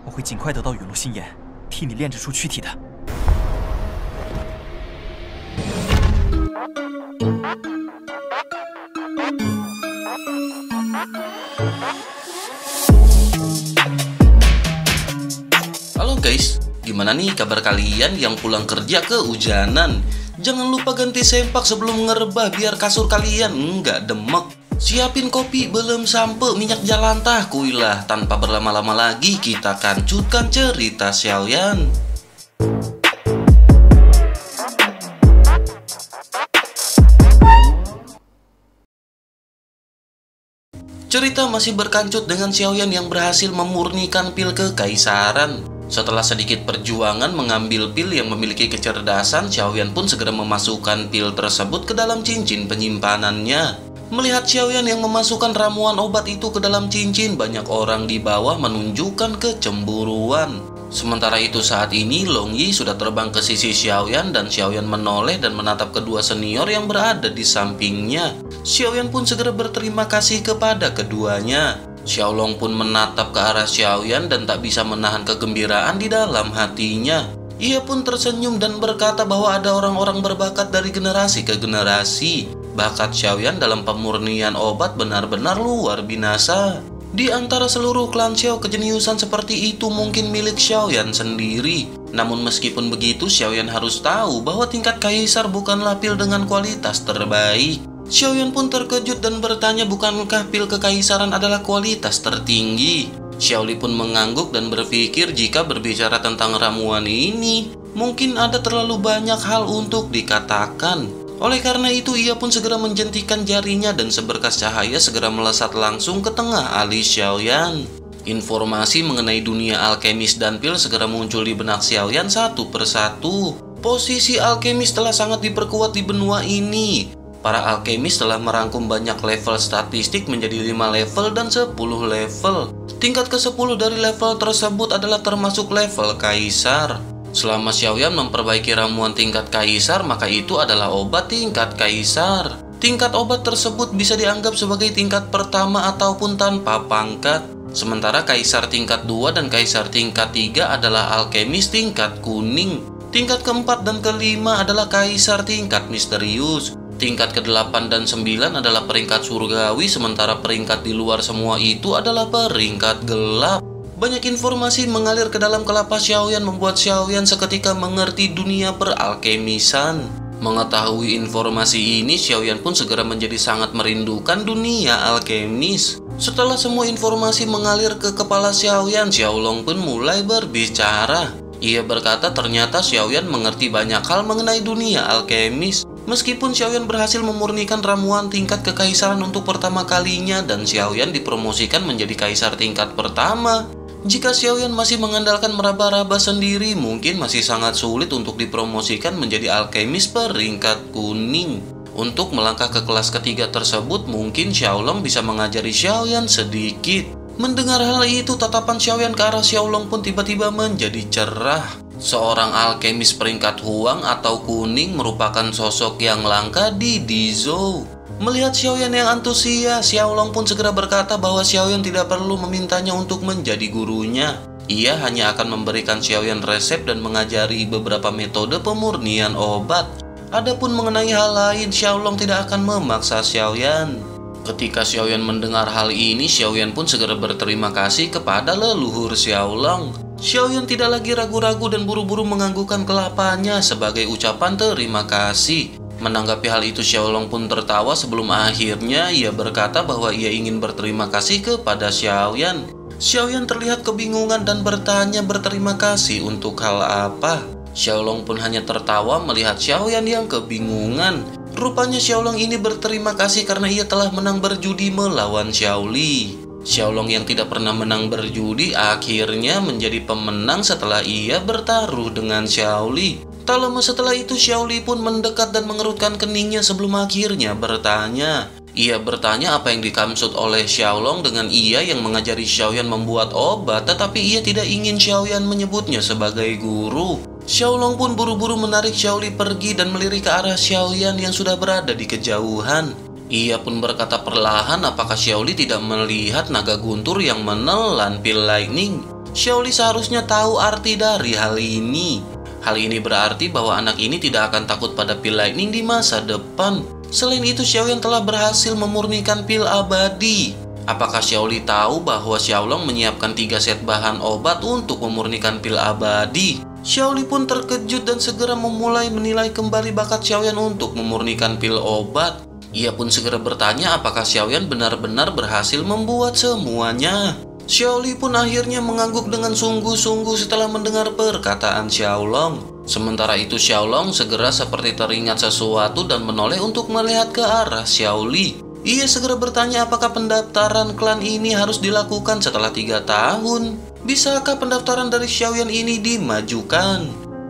我会尽快得到陨落心炎，替你炼制出躯体的。 Halo guys, gimana nih kabar kalian yang pulang kerja kehujanan? Jangan lupa ganti sempak sebelum ngerebah biar kasur kalian nggak demek. Siapin kopi, belum sampe minyak jalantah kuilah. Tanpa berlama-lama lagi kita kancutkan cerita Xiaoyan. Cerita masih berkancut dengan Xiaoyan yang berhasil memurnikan pil kekaisaran. Setelah sedikit perjuangan mengambil pil yang memiliki kecerdasan, Xiaoyan pun segera memasukkan pil tersebut ke dalam cincin penyimpanannya. Melihat Xiaoyan yang memasukkan ramuan obat itu ke dalam cincin, banyak orang di bawah menunjukkan kecemburuan. Sementara itu saat ini Long Yi sudah terbang ke sisi Xiaoyan dan Xiaoyan menoleh dan menatap kedua senior yang berada di sampingnya. Xiaoyan pun segera berterima kasih kepada keduanya. Xiaolong pun menatap ke arah Xiaoyan dan tak bisa menahan kegembiraan di dalam hatinya. Ia pun tersenyum dan berkata bahwa ada orang-orang berbakat dari generasi ke generasi. Bakat Xiaoyan dalam pemurnian obat benar-benar luar binasa. Di antara seluruh klan Xiao, kejeniusan seperti itu mungkin milik Xiaoyan sendiri. Namun meskipun begitu, Xiaoyan harus tahu bahwa tingkat kaisar bukanlah pil dengan kualitas terbaik. Xiaoyan pun terkejut dan bertanya, bukankah pil kekaisaran adalah kualitas tertinggi? Xiaoli pun mengangguk dan berpikir jika berbicara tentang ramuan ini, mungkin ada terlalu banyak hal untuk dikatakan. Oleh karena itu, ia pun segera menjentikan jarinya dan seberkas cahaya segera melesat langsung ke tengah alis Xiaoyan. Informasi mengenai dunia alkemis dan pil segera muncul di benak Xiaoyan satu persatu. Posisi alkemis telah sangat diperkuat di benua ini. Para alkemis telah merangkum banyak level statistik menjadi 5 level dan 10 level. Tingkat ke-10 dari level tersebut adalah termasuk level kaisar. Selama Xiaoyan memperbaiki ramuan tingkat kaisar, maka itu adalah obat tingkat kaisar. Tingkat obat tersebut bisa dianggap sebagai tingkat pertama ataupun tanpa pangkat. Sementara kaisar tingkat 2 dan kaisar tingkat 3 adalah alkemis tingkat kuning. Tingkat keempat dan kelima adalah kaisar tingkat misterius. Tingkat ke-8 dan 9 adalah peringkat surgawi, sementara peringkat di luar semua itu adalah peringkat gelap. Banyak informasi mengalir ke dalam kelapa Xiaoyan membuat Xiaoyan seketika mengerti dunia peralkemisan. Mengetahui informasi ini, Xiaoyan pun segera menjadi sangat merindukan dunia alkemis. Setelah semua informasi mengalir ke kepala Xiaoyan, Xiaolong pun mulai berbicara. Ia berkata ternyata Xiaoyan mengerti banyak hal mengenai dunia alkemis. Meskipun Xiaoyan berhasil memurnikan ramuan tingkat kekaisaran untuk pertama kalinya dan Xiaoyan dipromosikan menjadi kaisar tingkat pertama, jika Xiaoyan masih mengandalkan meraba-raba sendiri, mungkin masih sangat sulit untuk dipromosikan menjadi alkemis peringkat kuning. Untuk melangkah ke kelas ketiga tersebut, mungkin Xiaolong bisa mengajari Xiaoyan sedikit. Mendengar hal itu, tatapan Xiaoyan ke arah Xiaolong pun tiba-tiba menjadi cerah. Seorang alkemis peringkat huang atau kuning merupakan sosok yang langka di Dizhou. Melihat Xiaoyan yang antusias, Xiaolong pun segera berkata bahwa Xiaoyan tidak perlu memintanya untuk menjadi gurunya. Ia hanya akan memberikan Xiaoyan resep dan mengajari beberapa metode pemurnian obat. Adapun mengenai hal lain, Xiaolong tidak akan memaksa Xiaoyan. Ketika Xiaoyan mendengar hal ini, Xiaoyan pun segera berterima kasih kepada leluhur Xiaolong. Xiaoyan tidak lagi ragu-ragu dan buru-buru menganggukkan kelapanya sebagai ucapan terima kasih. Menanggapi hal itu, Xiaolong pun tertawa sebelum akhirnya ia berkata bahwa ia ingin berterima kasih kepada Xiaoyan. Xiaoyan terlihat kebingungan dan bertanya berterima kasih untuk hal apa. Xiaolong pun hanya tertawa melihat Xiaoyan yang kebingungan. Rupanya Xiaolong ini berterima kasih karena ia telah menang berjudi melawan Xiaoli. Xiaolong yang tidak pernah menang berjudi akhirnya menjadi pemenang setelah ia bertaruh dengan Xiaoli. Tak lama setelah itu Xiaoli pun mendekat dan mengerutkan keningnya sebelum akhirnya bertanya. Ia bertanya apa yang dimaksud oleh Xiaolong dengan ia yang mengajari Xiaoyan membuat obat, tetapi ia tidak ingin Xiaoyan menyebutnya sebagai guru. Xiaolong pun buru-buru menarik Xiaoli pergi dan melirik ke arah Xiaoyan yang sudah berada di kejauhan. Ia pun berkata perlahan apakah Xiaoli tidak melihat naga guntur yang menelan pil lightning. Xiaoli seharusnya tahu arti dari hal ini. Hal ini berarti bahwa anak ini tidak akan takut pada pil lightning di masa depan. Selain itu, Xiaoyan telah berhasil memurnikan pil abadi. Apakah Xiaoli tahu bahwa Xiaolong menyiapkan 3 set bahan obat untuk memurnikan pil abadi? Xiaoli pun terkejut dan segera memulai menilai kembali bakat Xiaoyan untuk memurnikan pil obat. Ia pun segera bertanya apakah Xiaoyan benar-benar berhasil membuat semuanya. Xiaoli pun akhirnya mengangguk dengan sungguh-sungguh setelah mendengar perkataan Xiaolong. Sementara itu Xiaolong segera seperti teringat sesuatu dan menoleh untuk melihat ke arah Xiaoli. Ia segera bertanya apakah pendaftaran klan ini harus dilakukan setelah 3 tahun. Bisakah pendaftaran dari Xiaoyan ini dimajukan?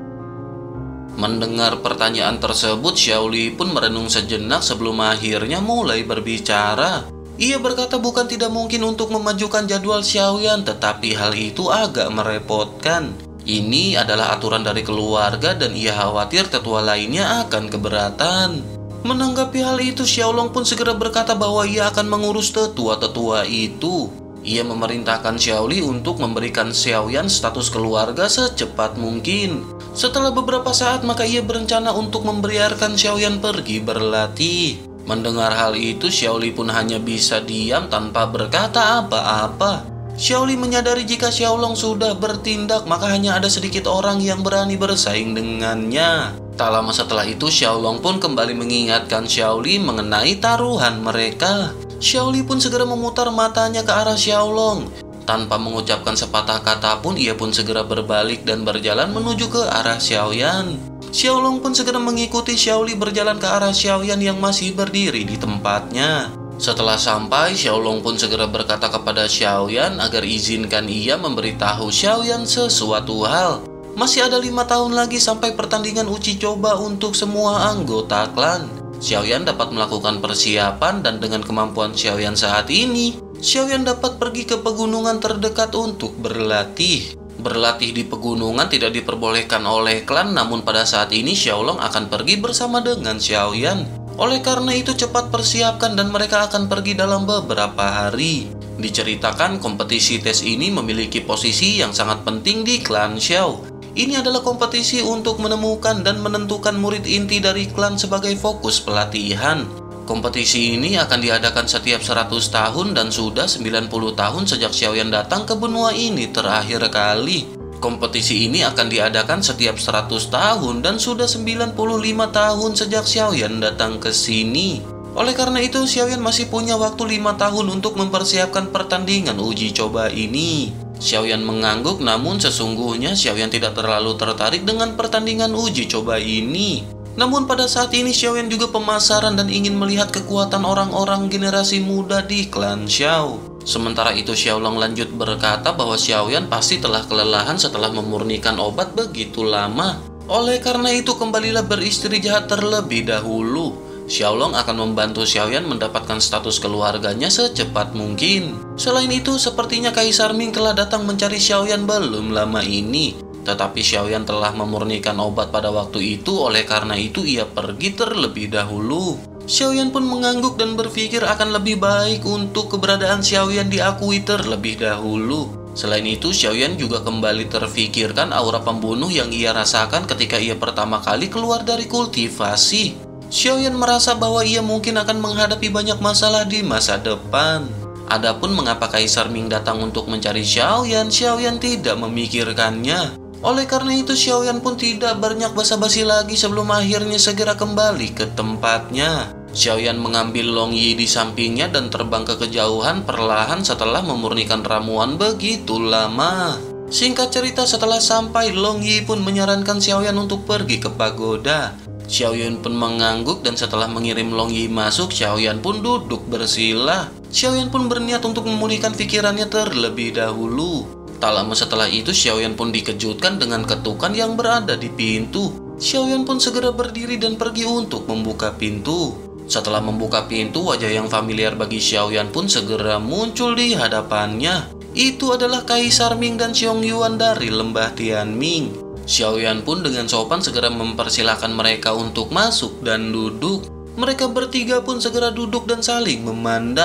Mendengar pertanyaan tersebut, Xiaoli pun merenung sejenak sebelum akhirnya mulai berbicara. Ia berkata bukan tidak mungkin untuk memajukan jadwal Xiaoyan, tetapi hal itu agak merepotkan. Ini adalah aturan dari keluarga dan ia khawatir tetua lainnya akan keberatan. Menanggapi hal itu, Xiaolong pun segera berkata bahwa ia akan mengurus tetua-tetua itu. Ia memerintahkan Xiaoli untuk memberikan Xiaoyan status keluarga secepat mungkin. Setelah beberapa saat, maka ia berencana untuk membiarkan Xiaoyan pergi berlatih. Mendengar hal itu, Xiaoli pun hanya bisa diam tanpa berkata apa-apa. Xiaoli menyadari jika Xiaolong sudah bertindak, maka hanya ada sedikit orang yang berani bersaing dengannya. Tak lama setelah itu, Xiaolong pun kembali mengingatkan Xiaoli mengenai taruhan mereka. Xiaoli pun segera memutar matanya ke arah Xiaolong. Tanpa mengucapkan sepatah kata pun, ia pun segera berbalik dan berjalan menuju ke arah Xiaoyan. Xiaolong pun segera mengikuti Xiaoli berjalan ke arah Xiaoyan yang masih berdiri di tempatnya. Setelah sampai, Xiaolong pun segera berkata kepada Xiaoyan agar izinkan ia memberitahu Xiaoyan sesuatu hal. Masih ada 5 tahun lagi sampai pertandingan uji coba untuk semua anggota klan. Xiaoyan dapat melakukan persiapan dan dengan kemampuan Xiaoyan saat ini, Xiaoyan dapat pergi ke pegunungan terdekat untuk berlatih. Berlatih di pegunungan tidak diperbolehkan oleh klan, namun pada saat ini Xiaolong akan pergi bersama dengan Xiaoyan. Oleh karena itu cepat persiapkan dan mereka akan pergi dalam beberapa hari. Diceritakan kompetisi tes ini memiliki posisi yang sangat penting di klan Xiao. Ini adalah kompetisi untuk menemukan dan menentukan murid inti dari klan sebagai fokus pelatihan. Kompetisi ini akan diadakan setiap 100 tahun dan sudah 90 tahun sejak Xiaoyan datang ke benua ini terakhir kali. Kompetisi ini akan diadakan setiap 100 tahun dan sudah 95 tahun sejak Xiaoyan datang ke sini. Oleh karena itu, Xiaoyan masih punya waktu 5 tahun untuk mempersiapkan pertandingan uji coba ini. Xiaoyan mengangguk, namun sesungguhnya Xiaoyan tidak terlalu tertarik dengan pertandingan uji coba ini. Namun pada saat ini Xiaoyan juga pemasaran dan ingin melihat kekuatan orang-orang generasi muda di klan Xiao. Sementara itu Xiaolong lanjut berkata bahwa Xiaoyan pasti telah kelelahan setelah memurnikan obat begitu lama. Oleh karena itu kembalilah beristirahat terlebih dahulu. Xiaolong akan membantu Xiaoyan mendapatkan status keluarganya secepat mungkin. Selain itu sepertinya Kaisar Ming telah datang mencari Xiaoyan belum lama ini. Tetapi Xiaoyan telah memurnikan obat pada waktu itu, oleh karena itu ia pergi terlebih dahulu. Xiaoyan pun mengangguk dan berpikir akan lebih baik untuk keberadaan Xiaoyan diakui terlebih dahulu. Selain itu, Xiaoyan juga kembali terfikirkan aura pembunuh yang ia rasakan ketika ia pertama kali keluar dari kultivasi. Xiaoyan merasa bahwa ia mungkin akan menghadapi banyak masalah di masa depan. Adapun mengapa Kaisar Ming datang untuk mencari Xiaoyan, Xiaoyan tidak memikirkannya. Oleh karena itu Xiaoyan pun tidak banyak basa-basi lagi sebelum akhirnya segera kembali ke tempatnya. Xiaoyan mengambil Long Yi di sampingnya dan terbang ke kejauhan perlahan setelah memurnikan ramuan begitu lama. Singkat cerita, setelah sampai, Long Yi pun menyarankan Xiaoyan untuk pergi ke pagoda. Xiaoyan pun mengangguk dan setelah mengirim Long Yi masuk, Xiaoyan pun duduk bersila. Xiaoyan pun berniat untuk memulihkan pikirannya terlebih dahulu. Tak lama setelah itu, Xiaoyan pun dikejutkan dengan ketukan yang berada di pintu. Xiaoyan pun segera berdiri dan pergi untuk membuka pintu. Setelah membuka pintu, wajah yang familiar bagi Xiaoyan pun segera muncul di hadapannya. Itu adalah Kaisar Ming dan Xiong Yuan dari lembah Tianming. Xiaoyan pun dengan sopan segera mempersilahkan mereka untuk masuk dan duduk. Mereka bertiga pun segera duduk dan saling memandang.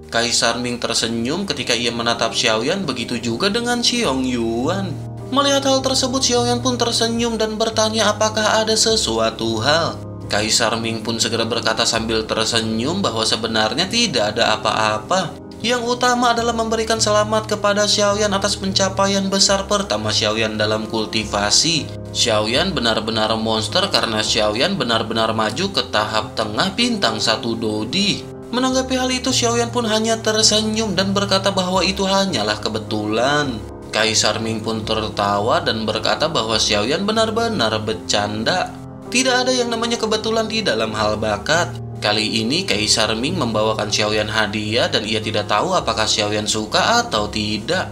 Kaisar Ming tersenyum ketika ia menatap Xiaoyan, begitu juga dengan Xiong Yuan. Melihat hal tersebut, Xiaoyan pun tersenyum dan bertanya apakah ada sesuatu hal. Kaisar Ming pun segera berkata sambil tersenyum bahwa sebenarnya tidak ada apa-apa. Yang utama adalah memberikan selamat kepada Xiaoyan atas pencapaian besar pertama Xiaoyan dalam kultivasi. Xiaoyan benar-benar monster karena Xiaoyan benar-benar maju ke tahap tengah bintang 1 Dodi. Menanggapi hal itu, Xiaoyan pun hanya tersenyum dan berkata bahwa itu hanyalah kebetulan. Kaisar Ming pun tertawa dan berkata bahwa Xiaoyan benar-benar bercanda. Tidak ada yang namanya kebetulan di dalam hal bakat. Kali ini Kaisar Ming membawakan Xiaoyan hadiah dan ia tidak tahu apakah Xiaoyan suka atau tidak.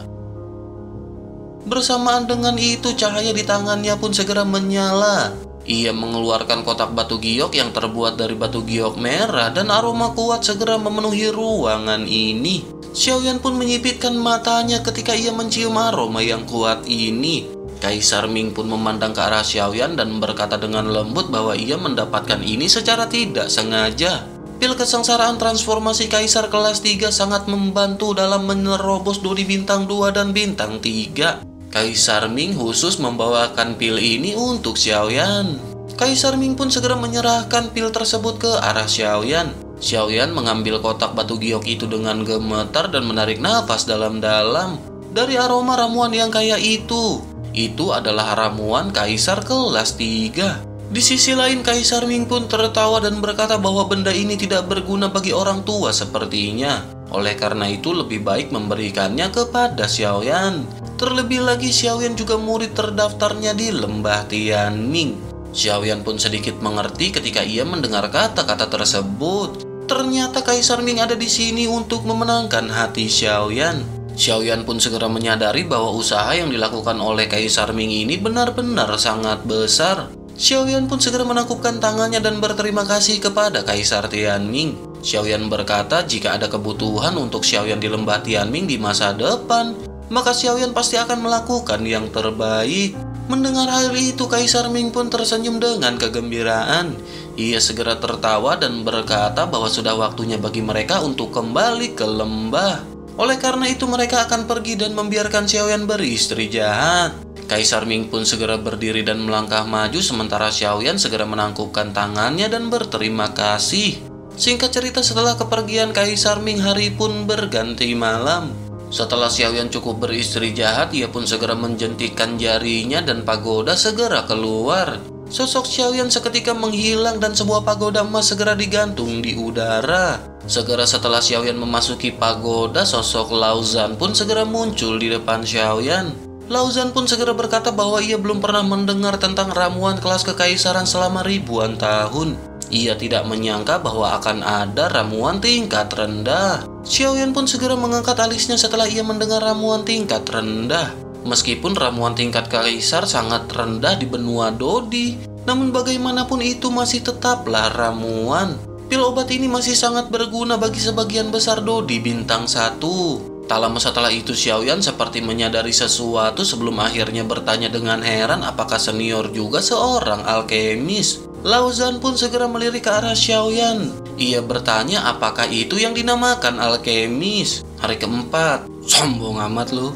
Bersamaan dengan itu, cahaya di tangannya pun segera menyala. Ia mengeluarkan kotak batu giok yang terbuat dari batu giok merah dan aroma kuat segera memenuhi ruangan ini. Xiaoyan pun menyipitkan matanya ketika ia mencium aroma yang kuat ini. Kaisar Ming pun memandang ke arah Xiaoyan dan berkata dengan lembut bahwa ia mendapatkan ini secara tidak sengaja. Pil kesengsaraan transformasi Kaisar kelas 3 sangat membantu dalam menerobos Dodi bintang 2 dan bintang 3. Kaisar Ming khusus membawakan pil ini untuk Xiaoyan. Kaisar Ming pun segera menyerahkan pil tersebut ke arah Xiaoyan. Xiaoyan mengambil kotak batu giok itu dengan gemetar dan menarik nafas dalam-dalam. Dari aroma ramuan yang kaya itu adalah ramuan Kaisar kelas 3. Di sisi lain, Kaisar Ming pun tertawa dan berkata bahwa benda ini tidak berguna bagi orang tua sepertinya. Oleh karena itu lebih baik memberikannya kepada Xiaoyan. Terlebih lagi Xiaoyan juga murid terdaftarnya di lembah Tianming. Xiaoyan pun sedikit mengerti ketika ia mendengar kata-kata tersebut. Ternyata Kaisar Ming ada di sini untuk memenangkan hati Xiaoyan. Xiaoyan pun segera menyadari bahwa usaha yang dilakukan oleh Kaisar Ming ini benar-benar sangat besar. Xiaoyan pun segera menangkupkan tangannya dan berterima kasih kepada Kaisar Tianming. Xiaoyan berkata jika ada kebutuhan untuk Xiaoyan di lembah Tianming di masa depan, maka Xiaoyan pasti akan melakukan yang terbaik. Mendengar hal itu, Kaisar Ming pun tersenyum dengan kegembiraan. Ia segera tertawa dan berkata bahwa sudah waktunya bagi mereka untuk kembali ke lembah. Oleh karena itu mereka akan pergi dan membiarkan Xiaoyan beristri jahat. Kaisar Ming pun segera berdiri dan melangkah maju sementara Xiaoyan segera menangkupkan tangannya dan berterima kasih. Singkat cerita, setelah kepergian Kaisar Ming, hari pun berganti malam. Setelah Xiaoyan cukup beristri jahat, ia pun segera menjentikkan jarinya dan pagoda segera keluar. Sosok Xiaoyan seketika menghilang dan sebuah pagoda emas segera digantung di udara. Segera setelah Xiaoyan memasuki pagoda, sosok Lao Zhan pun segera muncul di depan Xiaoyan. Lao Zhan pun segera berkata bahwa ia belum pernah mendengar tentang ramuan kelas kekaisaran selama ribuan tahun. Ia tidak menyangka bahwa akan ada ramuan tingkat rendah. Xiaoyan pun segera mengangkat alisnya setelah ia mendengar ramuan tingkat rendah. Meskipun ramuan tingkat kaisar sangat rendah di benua Dodi, namun bagaimanapun itu masih tetaplah ramuan. Pil obat ini masih sangat berguna bagi sebagian besar Dodi bintang 1. Tak lama setelah itu Xiaoyan seperti menyadari sesuatu sebelum akhirnya bertanya dengan heran apakah senior juga seorang alkemis. Lao Zhan pun segera melirik ke arah Xiaoyan. Ia bertanya apakah itu yang dinamakan alkemis. Hari keempat. Sombong amat lu.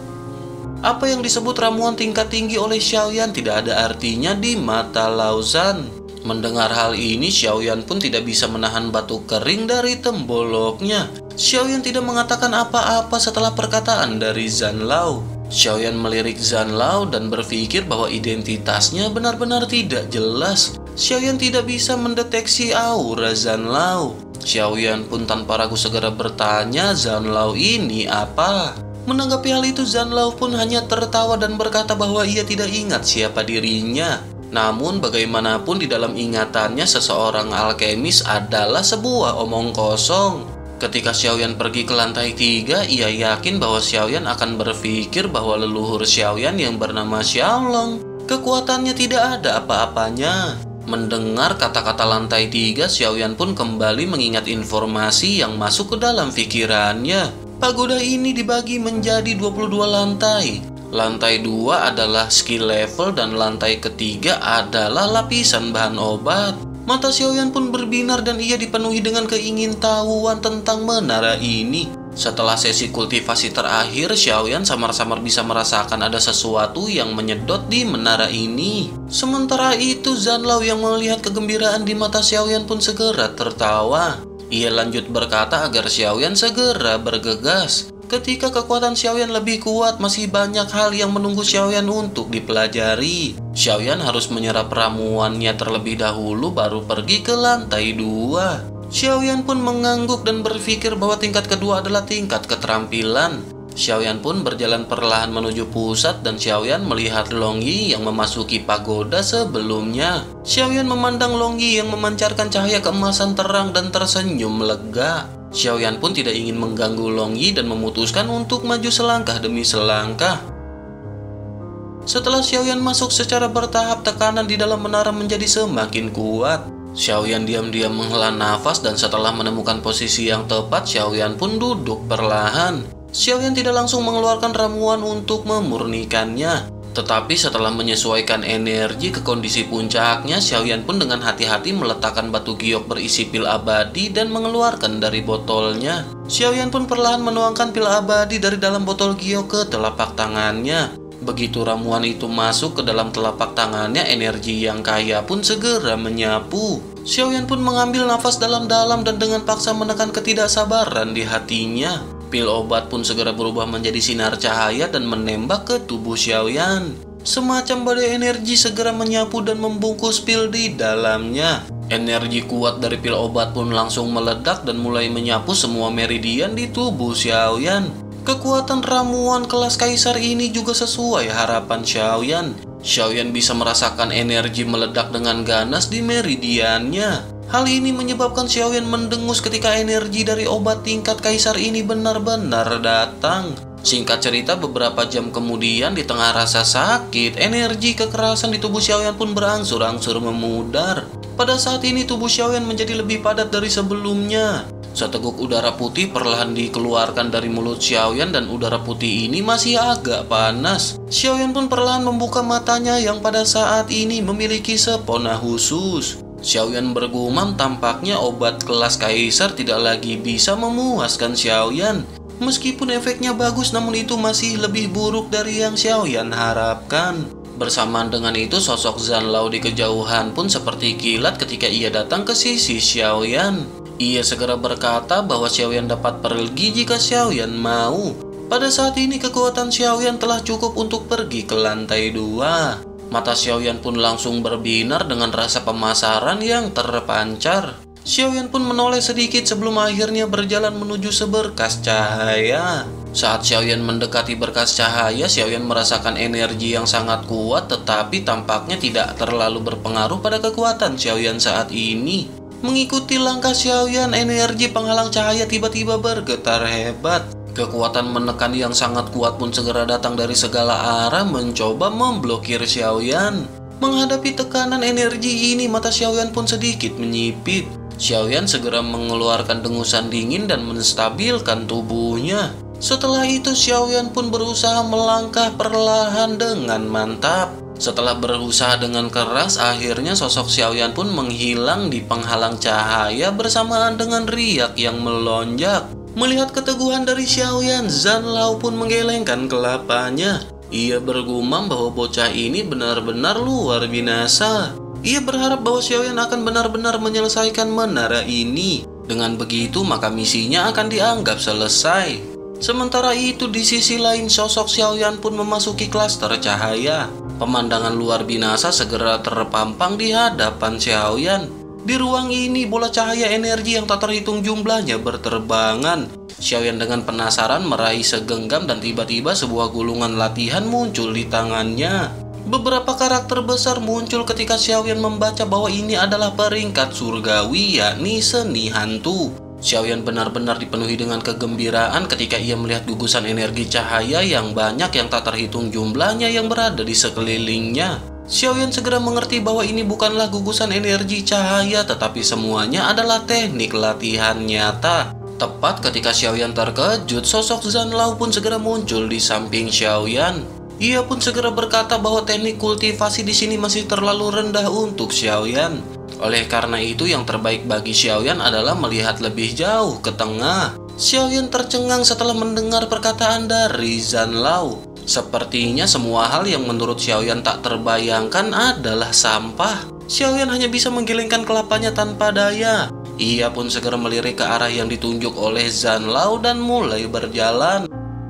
Apa yang disebut ramuan tingkat tinggi oleh Xiaoyan tidak ada artinya di mata Lao Zhan. Mendengar hal ini, Xiaoyan pun tidak bisa menahan batu kering dari temboloknya. Xiaoyan tidak mengatakan apa-apa setelah perkataan dari Zhan Lao. Xiaoyan melirik Zhan Lao dan berpikir bahwa identitasnya benar-benar tidak jelas. Xiaoyan tidak bisa mendeteksi aura Zhan Lao. Xiaoyan pun tanpa ragu segera bertanya, Zhan Lao ini apa? Menanggapi hal itu, Zhan Lao pun hanya tertawa dan berkata bahwa ia tidak ingat siapa dirinya. Namun bagaimanapun di dalam ingatannya seseorang alkemis adalah sebuah omong kosong. Ketika Xiaoyan pergi ke lantai 3, ia yakin bahwa Xiaoyan akan berpikir bahwa leluhur Xiaoyan yang bernama Xiaolong, kekuatannya tidak ada apa-apanya. Mendengar kata-kata lantai 3, Xiaoyan pun kembali mengingat informasi yang masuk ke dalam pikirannya. Pagoda ini dibagi menjadi 22 lantai. Lantai 2 adalah skill level dan lantai ketiga adalah lapisan bahan obat. Mata Xiaoyan pun berbinar dan ia dipenuhi dengan keingintahuan tentang menara ini. Setelah sesi kultivasi terakhir, Xiaoyan samar-samar bisa merasakan ada sesuatu yang menyedot di menara ini. Sementara itu, Zanlao yang melihat kegembiraan di mata Xiaoyan pun segera tertawa. Ia lanjut berkata agar Xiaoyan segera bergegas. Ketika kekuatan Xiaoyan lebih kuat, masih banyak hal yang menunggu Xiaoyan untuk dipelajari. Xiaoyan harus menyerap ramuannya terlebih dahulu baru pergi ke lantai 2. Xiaoyan pun mengangguk dan berpikir bahwa tingkat kedua adalah tingkat keterampilan. Xiaoyan pun berjalan perlahan menuju pusat dan Xiaoyan melihat Long Yi yang memasuki pagoda sebelumnya. Xiaoyan memandang Long Yi yang memancarkan cahaya keemasan terang dan tersenyum lega. Xiaoyan pun tidak ingin mengganggu Long Yi dan memutuskan untuk maju selangkah demi selangkah. Setelah Xiaoyan masuk secara bertahap, tekanan di dalam menara menjadi semakin kuat. Xiaoyan diam-diam menghela nafas dan setelah menemukan posisi yang tepat, Xiaoyan pun duduk perlahan. Xiaoyan tidak langsung mengeluarkan ramuan untuk memurnikannya. Tetapi setelah menyesuaikan energi ke kondisi puncaknya, Xiaoyan pun dengan hati-hati meletakkan batu giok berisi pil abadi dan mengeluarkan dari botolnya. Xiaoyan pun perlahan menuangkan pil abadi dari dalam botol giok ke telapak tangannya. Begitu ramuan itu masuk ke dalam telapak tangannya, energi yang kaya pun segera menyapu. Xiaoyan pun mengambil nafas dalam-dalam dan dengan paksa menekan ketidaksabaran di hatinya. Pil obat pun segera berubah menjadi sinar cahaya dan menembak ke tubuh Xiaoyan. Semacam badai energi segera menyapu dan membungkus pil di dalamnya. Energi kuat dari pil obat pun langsung meledak dan mulai menyapu semua meridian di tubuh Xiaoyan. Kekuatan ramuan kelas kaisar ini juga sesuai harapan Xiaoyan. Xiaoyan bisa merasakan energi meledak dengan ganas di meridiannya. Hal ini menyebabkan Xiaoyan mendengus ketika energi dari obat tingkat kaisar ini benar-benar datang. Singkat cerita, beberapa jam kemudian di tengah rasa sakit, energi kekerasan di tubuh Xiaoyan pun berangsur-angsur memudar. Pada saat ini tubuh Xiaoyan menjadi lebih padat dari sebelumnya. Seteguk udara putih perlahan dikeluarkan dari mulut Xiaoyan dan udara putih ini masih agak panas. Xiaoyan pun perlahan membuka matanya yang pada saat ini memiliki spona khusus. Xiaoyan bergumam, tampaknya obat kelas kaisar tidak lagi bisa memuaskan Xiaoyan. Meskipun efeknya bagus, namun itu masih lebih buruk dari yang Xiaoyan harapkan. Bersamaan dengan itu, sosok Zanlao di kejauhan pun seperti kilat ketika ia datang ke sisi Xiaoyan. Ia segera berkata bahwa Xiaoyan dapat pergi jika Xiaoyan mau. Pada saat ini kekuatan Xiaoyan telah cukup untuk pergi ke lantai 2. Mata Xiaoyan pun langsung berbinar dengan rasa pemasaran yang terpancar. Xiaoyan pun menoleh sedikit sebelum akhirnya berjalan menuju seberkas cahaya. Saat Xiaoyan mendekati berkas cahaya, Xiaoyan merasakan energi yang sangat kuat, tetapi tampaknya tidak terlalu berpengaruh pada kekuatan Xiaoyan saat ini. Mengikuti langkah Xiaoyan, energi penghalang cahaya tiba-tiba bergetar hebat. Kekuatan menekan yang sangat kuat pun segera datang dari segala arah mencoba memblokir Xiaoyan. Menghadapi tekanan energi ini, mata Xiaoyan pun sedikit menyipit. Xiaoyan segera mengeluarkan dengusan dingin dan menstabilkan tubuhnya. Setelah itu Xiaoyan pun berusaha melangkah perlahan dengan mantap. Setelah berusaha dengan keras, akhirnya sosok Xiaoyan pun menghilang di penghalang cahaya bersamaan dengan riak yang melonjak. Melihat keteguhan dari Xiaoyan, Zanlao pun menggelengkan kelapanya. Ia bergumam bahwa bocah ini benar-benar luar binasa. Ia berharap bahwa Xiaoyan akan benar-benar menyelesaikan menara ini. Dengan begitu, maka misinya akan dianggap selesai. Sementara itu, di sisi lain, sosok Xiaoyan pun memasuki klaster cahaya. Pemandangan luar binasa segera terpampang di hadapan Xiaoyan. Di ruang ini, bola cahaya energi yang tak terhitung jumlahnya berterbangan. Xiaoyan dengan penasaran meraih segenggam dan tiba-tiba sebuah gulungan latihan muncul di tangannya. Beberapa karakter besar muncul ketika Xiaoyan membaca bahwa ini adalah peringkat surgawi, yakni seni hantu. Xiaoyan benar-benar dipenuhi dengan kegembiraan ketika ia melihat gugusan energi cahaya yang banyak yang tak terhitung jumlahnya yang berada di sekelilingnya. Xiaoyan segera mengerti bahwa ini bukanlah gugusan energi cahaya, tetapi semuanya adalah teknik latihan nyata. Tepat ketika Xiaoyan terkejut, sosok Zanlao pun segera muncul di samping Xiaoyan. Ia pun segera berkata bahwa teknik kultivasi di sini masih terlalu rendah untuk Xiaoyan. Oleh karena itu, yang terbaik bagi Xiaoyan adalah melihat lebih jauh ke tengah. Xiaoyan tercengang setelah mendengar perkataan dari Zanlao. Sepertinya semua hal yang menurut Xiaoyan tak terbayangkan adalah sampah. Xiaoyan hanya bisa menggelengkan kelapanya tanpa daya. Ia pun segera melirik ke arah yang ditunjuk oleh Zanlao dan mulai berjalan.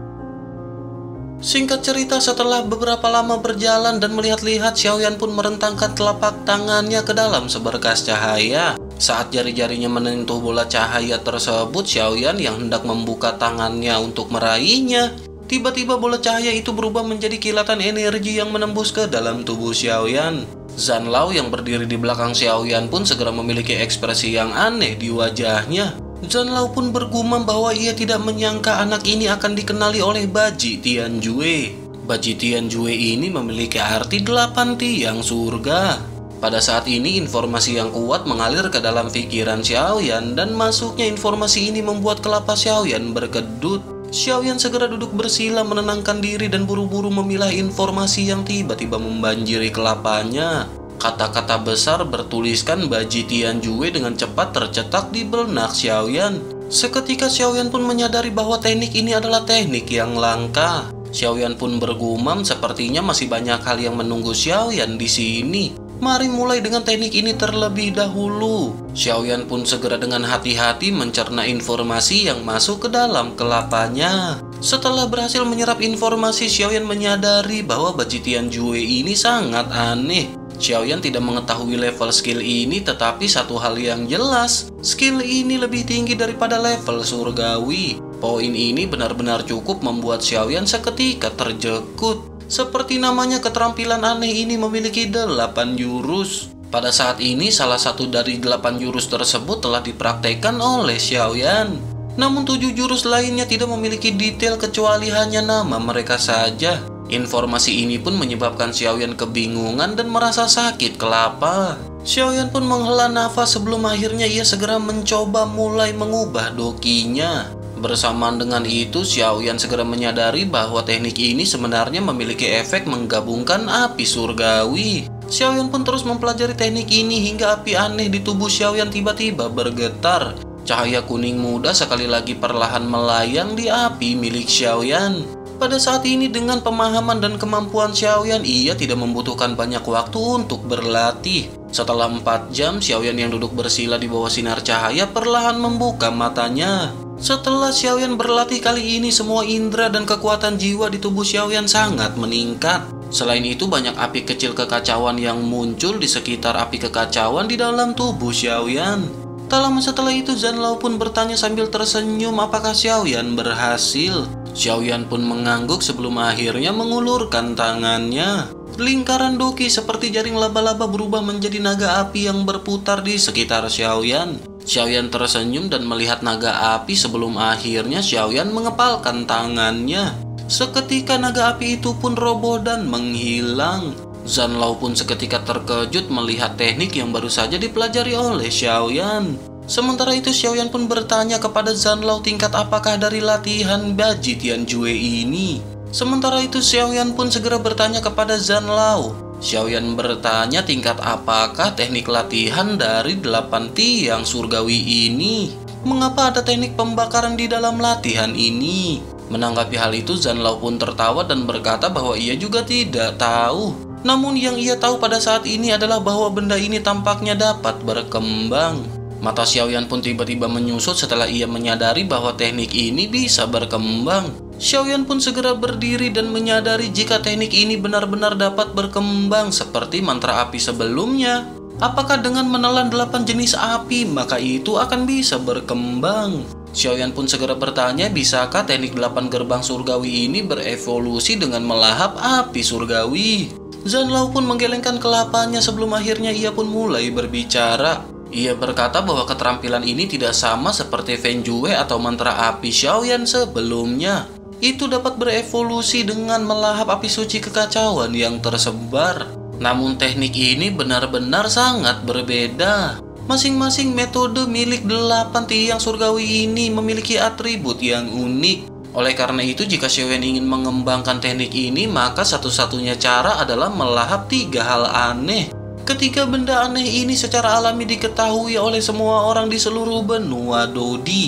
Singkat cerita, setelah beberapa lama berjalan dan melihat-lihat, Xiaoyan pun merentangkan telapak tangannya ke dalam seberkas cahaya. Saat jari-jarinya menyentuh bola cahaya tersebut, Xiaoyan yang hendak membuka tangannya untuk meraihnya. Tiba-tiba bola cahaya itu berubah menjadi kilatan energi yang menembus ke dalam tubuh Xiaoyan. Zanlao yang berdiri di belakang Xiaoyan pun segera memiliki ekspresi yang aneh di wajahnya. Zanlao pun bergumam bahwa ia tidak menyangka anak ini akan dikenali oleh Baji Tianjue. Baji Tianjue ini memiliki arti 8 tiang surga. Pada saat ini informasi yang kuat mengalir ke dalam pikiran Xiaoyan dan masuknya informasi ini membuat kelapa Xiaoyan berkedut. Xiaoyan segera duduk bersila menenangkan diri dan buru-buru memilah informasi yang tiba-tiba membanjiri kelapanya. Kata-kata besar bertuliskan Baji Tianjue dengan cepat tercetak di benak Xiaoyan. Seketika Xiaoyan pun menyadari bahwa teknik ini adalah teknik yang langka. Xiaoyan pun bergumam, sepertinya masih banyak hal yang menunggu Xiaoyan di sini. Mari mulai dengan teknik ini terlebih dahulu. Xiaoyan pun segera dengan hati-hati mencerna informasi yang masuk ke dalam kelapanya. Setelah berhasil menyerap informasi, Xiaoyan menyadari bahwa Baji Tianjue ini sangat aneh. Xiaoyan tidak mengetahui level skill ini, tetapi satu hal yang jelas, skill ini lebih tinggi daripada level surgawi. Poin ini benar-benar cukup membuat Xiaoyan seketika terjekut. Seperti namanya, keterampilan aneh ini memiliki 8 jurus. Pada saat ini, salah satu dari 8 jurus tersebut telah dipraktekkan oleh Xiaoyan. Namun 7 jurus lainnya tidak memiliki detail kecuali hanya nama mereka saja. Informasi ini pun menyebabkan Xiaoyan kebingungan dan merasa sakit kelapa. Xiaoyan pun menghela nafas sebelum akhirnya ia segera mencoba mulai mengubah dokinya. Bersamaan dengan itu, Xiaoyan segera menyadari bahwa teknik ini sebenarnya memiliki efek menggabungkan api surgawi. Xiaoyan pun terus mempelajari teknik ini hingga api aneh di tubuh Xiaoyan tiba-tiba bergetar. Cahaya kuning muda sekali lagi perlahan melayang di api milik Xiaoyan. Pada saat ini dengan pemahaman dan kemampuan Xiaoyan, ia tidak membutuhkan banyak waktu untuk berlatih. Setelah 4 jam, Xiaoyan yang duduk bersila di bawah sinar cahaya perlahan membuka matanya. Setelah Xiaoyan berlatih kali ini, semua indera dan kekuatan jiwa di tubuh Xiaoyan sangat meningkat. Selain itu, banyak api kecil kekacauan yang muncul di sekitar api kekacauan di dalam tubuh Xiaoyan. Tak lama setelah itu, Zanlao pun bertanya sambil tersenyum apakah Xiaoyan berhasil. Xiaoyan pun mengangguk sebelum akhirnya mengulurkan tangannya. Lingkaran doki seperti jaring laba-laba berubah menjadi naga api yang berputar di sekitar Xiaoyan. Xiaoyan tersenyum dan melihat naga api sebelum akhirnya Xiaoyan mengepalkan tangannya. Seketika naga api itu pun roboh dan menghilang. Zanlao pun seketika terkejut melihat teknik yang baru saja dipelajari oleh Xiaoyan. Sementara itu Xiaoyan pun bertanya kepada Zanlao tingkat apakah dari latihan Baji Tianjue ini. Sementara itu Xiaoyan pun segera bertanya kepada Zanlao. Xiaoyan bertanya tingkat apakah teknik latihan dari 8 tiang surgawi ini. Mengapa ada teknik pembakaran di dalam latihan ini? Menanggapi hal itu Zanlao pun tertawa dan berkata bahwa ia juga tidak tahu. Namun yang ia tahu pada saat ini adalah bahwa benda ini tampaknya dapat berkembang. Mata Xiaoyan pun tiba-tiba menyusut setelah ia menyadari bahwa teknik ini bisa berkembang. Xiaoyan pun segera berdiri dan menyadari jika teknik ini benar-benar dapat berkembang seperti mantra api sebelumnya. Apakah dengan menelan 8 jenis api maka itu akan bisa berkembang? Xiaoyan pun segera bertanya, bisakah teknik 8 gerbang surgawi ini berevolusi dengan melahap api surgawi? Zanlao pun menggelengkan kelapanya sebelum akhirnya ia pun mulai berbicara. Ia berkata bahwa keterampilan ini tidak sama seperti Feng Jue atau mantra api Xiaoyan sebelumnya. Itu dapat berevolusi dengan melahap api suci kekacauan yang tersebar. Namun teknik ini benar-benar sangat berbeda. Masing-masing metode milik 8 tiang surgawi ini memiliki atribut yang unik. Oleh karena itu, jika Xiaoyan ingin mengembangkan teknik ini, maka satu-satunya cara adalah melahap 3 hal aneh. Ketiga benda aneh ini secara alami diketahui oleh semua orang di seluruh benua Dodi.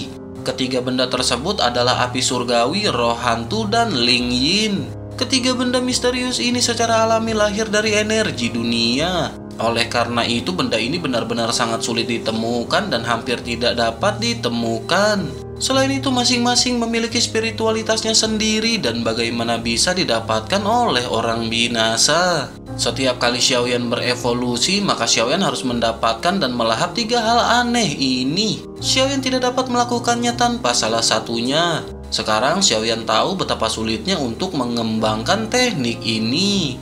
Ketiga benda tersebut adalah api surgawi, roh hantu, dan Ling Yin. Ketiga benda misterius ini secara alami lahir dari energi dunia. Oleh karena itu, benda ini benar-benar sangat sulit ditemukan dan hampir tidak dapat ditemukan. Selain itu, masing-masing memiliki spiritualitasnya sendiri dan bagaimana bisa didapatkan oleh orang binasa. Setiap kali Xiaoyan berevolusi, maka Xiaoyan harus mendapatkan dan melahap tiga hal aneh ini. Xiaoyan tidak dapat melakukannya tanpa salah satunya. Sekarang Xiaoyan tahu betapa sulitnya untuk mengembangkan teknik ini.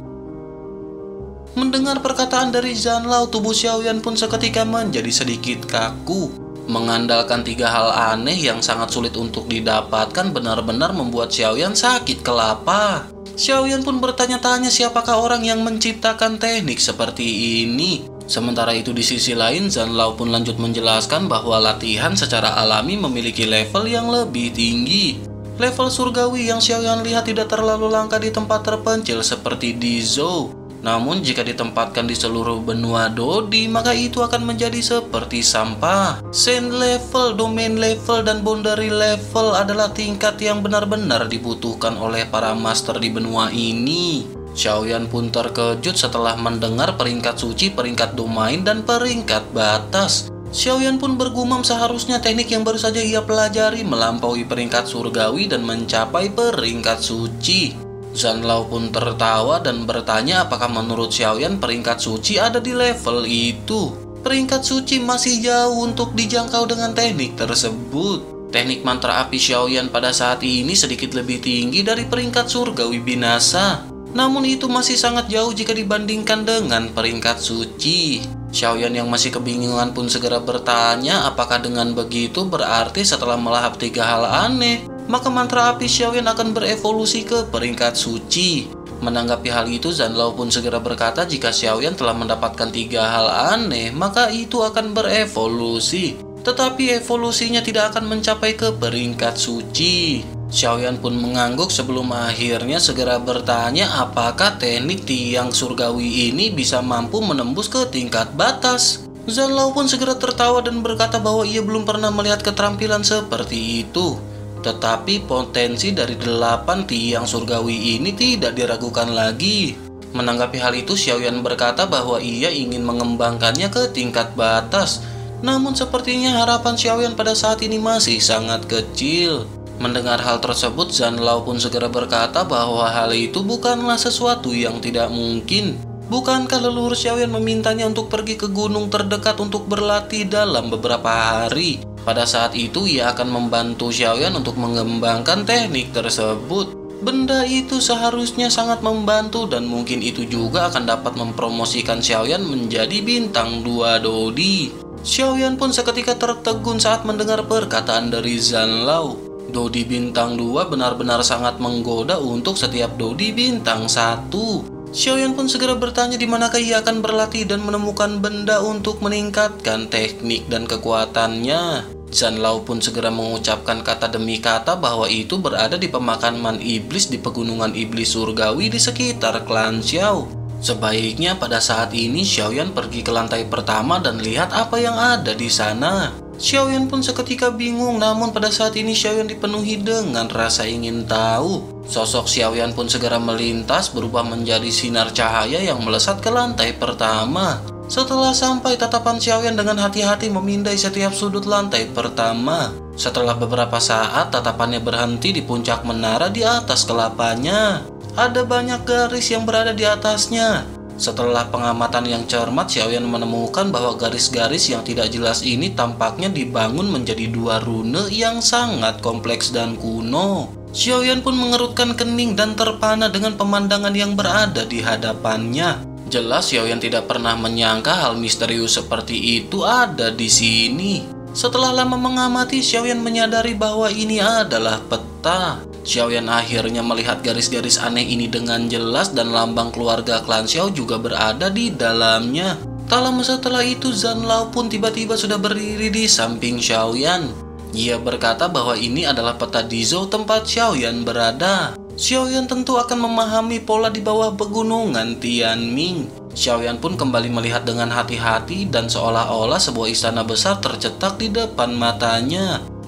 Mendengar perkataan dari Zanlao, tubuh Xiaoyan pun seketika menjadi sedikit kaku. Mengandalkan tiga hal aneh yang sangat sulit untuk didapatkan benar-benar membuat Xiaoyan sakit kelapa. Xiaoyan pun bertanya-tanya siapakah orang yang menciptakan teknik seperti ini. Sementara itu di sisi lain, Zanlao pun lanjut menjelaskan bahwa latihan secara alami memiliki level yang lebih tinggi. Level surgawi yang Xiaoyan lihat tidak terlalu langka di tempat terpencil seperti di Zhou. Namun jika ditempatkan di seluruh benua Dodi, maka itu akan menjadi seperti sampah. Sand level, domain level, dan boundary level adalah tingkat yang benar-benar dibutuhkan oleh para master di benua ini. Xiaoyan pun terkejut setelah mendengar peringkat suci, peringkat domain, dan peringkat batas. Xiaoyan pun bergumam seharusnya teknik yang baru saja ia pelajari melampaui peringkat surgawi dan mencapai peringkat suci. Zanlao pun tertawa dan bertanya apakah menurut Xiaoyan peringkat suci ada di level itu. Peringkat suci masih jauh untuk dijangkau dengan teknik tersebut. Teknik mantra api Xiaoyan pada saat ini sedikit lebih tinggi dari peringkat surgawi binasa. Namun itu masih sangat jauh jika dibandingkan dengan peringkat suci. Xiaoyan yang masih kebingungan pun segera bertanya apakah dengan begitu berarti setelah melahap tiga hal aneh, maka mantra api Xiaoyan akan berevolusi ke peringkat suci. Menanggapi hal itu, Zanlao pun segera berkata jika Xiaoyan telah mendapatkan tiga hal aneh, maka itu akan berevolusi. Tetapi evolusinya tidak akan mencapai ke peringkat suci. Xiaoyan pun mengangguk sebelum akhirnya segera bertanya apakah teknik tiang surgawi ini bisa mampu menembus ke tingkat batas. Zanlao pun segera tertawa dan berkata bahwa ia belum pernah melihat keterampilan seperti itu. Tetapi potensi dari 8 tiang surgawi ini tidak diragukan lagi. Menanggapi hal itu, Xiaoyan berkata bahwa ia ingin mengembangkannya ke tingkat batas. Namun sepertinya harapan Xiaoyan pada saat ini masih sangat kecil. Mendengar hal tersebut, Zanlao pun segera berkata bahwa hal itu bukanlah sesuatu yang tidak mungkin. Bukankah leluhur Xiaoyan memintanya untuk pergi ke gunung terdekat untuk berlatih dalam beberapa hari? Pada saat itu ia akan membantu Xiaoyan untuk mengembangkan teknik tersebut. Benda itu seharusnya sangat membantu dan mungkin itu juga akan dapat mempromosikan Xiaoyan menjadi bintang 2 Dodi. Xiaoyan pun seketika tertegun saat mendengar perkataan dari Zanlao. Dodi bintang 2 benar-benar sangat menggoda untuk setiap Dodi bintang 1. Xiaoyan pun segera bertanya di manakah ia akan berlatih dan menemukan benda untuk meningkatkan teknik dan kekuatannya. Zanlao pun segera mengucapkan kata demi kata bahwa itu berada di pemakaman iblis di pegunungan iblis surgawi di sekitar klan Xiao. Sebaiknya pada saat ini Xiaoyan pergi ke lantai pertama dan lihat apa yang ada di sana. Xiaoyan pun seketika bingung, namun pada saat ini Xiaoyan dipenuhi dengan rasa ingin tahu. Sosok Xiaoyan pun segera melintas berubah menjadi sinar cahaya yang melesat ke lantai pertama. Setelah sampai, tatapan Xiaoyan dengan hati-hati memindai setiap sudut lantai pertama. Setelah beberapa saat, tatapannya berhenti di puncak menara di atas kelapanya. Ada banyak garis yang berada di atasnya. Setelah pengamatan yang cermat, Xiaoyan menemukan bahwa garis-garis yang tidak jelas ini tampaknya dibangun menjadi 2 rune yang sangat kompleks dan kuno. Xiaoyan pun mengerutkan kening dan terpana dengan pemandangan yang berada di hadapannya. Jelas Xiaoyan tidak pernah menyangka hal misterius seperti itu ada di sini. Setelah lama mengamati, Xiaoyan menyadari bahwa ini adalah peta. Xiaoyan akhirnya melihat garis-garis aneh ini dengan jelas dan lambang keluarga klan Xiao juga berada di dalamnya. Tak lama setelah itu, Zanlao pun tiba-tiba sudah berdiri di samping Xiaoyan. Ia berkata bahwa ini adalah peta di Zhou tempat Xiaoyan berada. Xiaoyan tentu akan memahami pola di bawah pegunungan Tianming. Xiaoyan pun kembali melihat dengan hati-hati dan seolah-olah sebuah istana besar tercetak di depan matanya.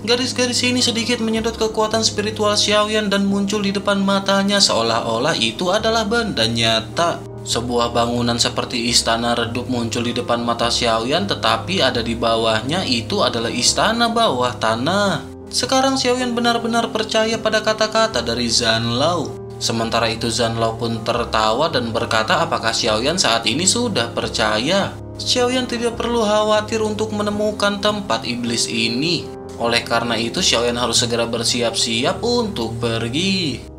Garis-garis ini sedikit menyedot kekuatan spiritual Xiaoyan dan muncul di depan matanya seolah-olah itu adalah benda nyata. Sebuah bangunan seperti istana redup muncul di depan mata Xiaoyan, tetapi ada di bawahnya itu adalah istana bawah tanah. Sekarang Xiaoyan benar-benar percaya pada kata-kata dari Zanlao. Sementara itu Zanlao pun tertawa dan berkata apakah Xiaoyan saat ini sudah percaya. Xiaoyan tidak perlu khawatir untuk menemukan tempat iblis ini. Oleh karena itu Xiaoyan harus segera bersiap-siap untuk pergi.